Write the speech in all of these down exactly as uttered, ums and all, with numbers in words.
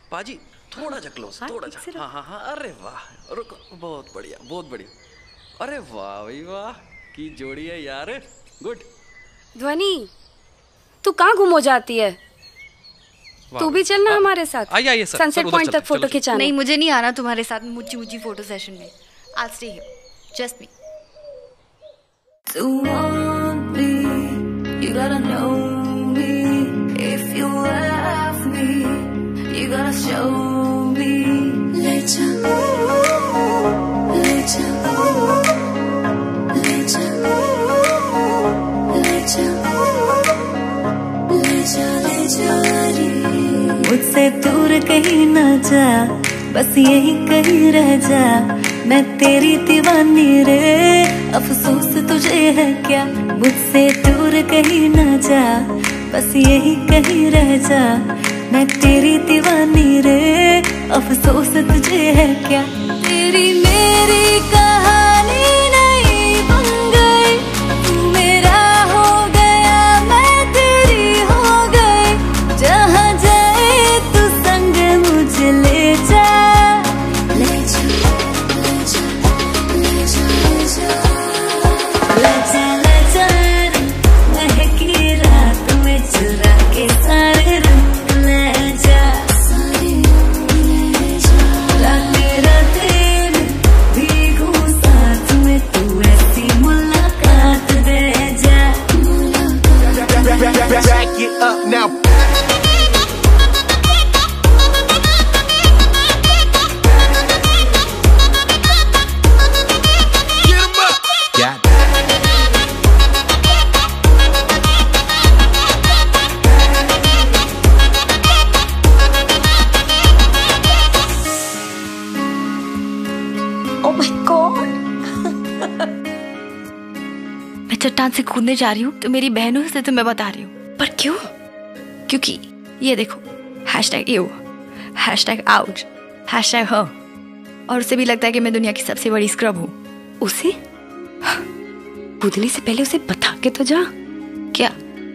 पाजी थोड़ा सा क्लोज, थोड़ा सा। हाँ हाँ हाँ, अरे वाह, रुको, बहुत बढ़िया बहुत बढ़िया। अरे वाह भाई वाह, की जोड़ी है यार, गुड। ध्वनि, तू कहाँ गुम हो जाती है? तू भी चलना हमारे साथ। आइए आइए सर, सनसेट पॉइंट तक फोटो खिंचाना। नहीं, मुझे नहीं आना तुम्हारे साथ मुच्ची मुच्ची फोटो सेशन में। I'll stay here, just me. To want me, you gotta know me. If you love me, you gotta show me. Let ya, let ya, let ya, let ya, let ya, let ya. मुझसे दूर कहीं ना जा, बस यही कहीं रह जा। मैं तेरी दीवानी रे, अफसोस तुझे है क्या। मुझसे दूर कहीं ना जा, बस यही कहीं रह जा। मैं तेरी दीवानी रे, अफसोस तुझे है क्या। तेरी मेरी कहानी नहीं बन गई, तू मेरा हो गया, मैं तेरी हो गई। जहाँ जाए तू संग मुझे ले जा, ले जा, ले जा, ले जा, ले जा, ले जा, ले जा। महकी रात में चुरा के सारे रंग ले जा, सारे रंग ले जा। राते राते में भीगू साथ में, तू ऐसी मुलाकात दे जा, मुलाकात। Back it up now. Oh my God! मैं चट्टान से कूदने जा रही हूँ तो मेरी बहनों से तुम्हें बता रही हूँ। पर क्यों? क्योंकि ये देखो, hashtag you, hashtag out, hashtag ह। और उसे भी लगता है कि मैं दुनिया की सबसे बड़ी स्क्रब हूँ। उसे कूदने से पहले उसे बता के तो जा। क्या?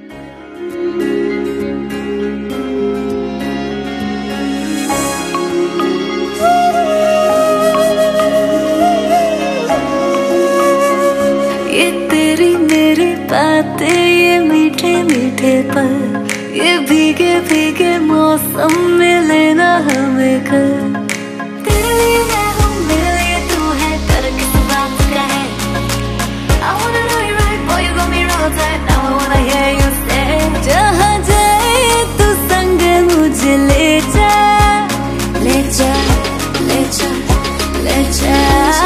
ये तेरी मेरी बातें, ये मीठे मीठे पल, ये भीगे भीगे मौसम में लेना हमें कर। तेरे लिए मैं हूँ, मेरे लिए तू है, कर किस बात का है। I wanna know you right, boy, you got me wrong tight. Now I wanna hear you say, जहाँ जाए तू संग मुझे ले जा, ले जा, ले जा, ले जा,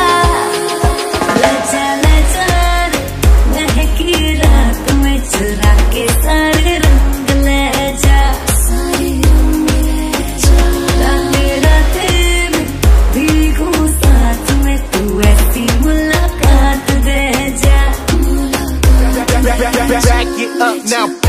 ले जा, ले जा। महकी रात में चुरा के सारे रंग ले जा, सारे रंग ले जा। राते राते में भीगू साथ में, तू ऐसी मुलाकात दे जा, मुलाकात। Back it up now.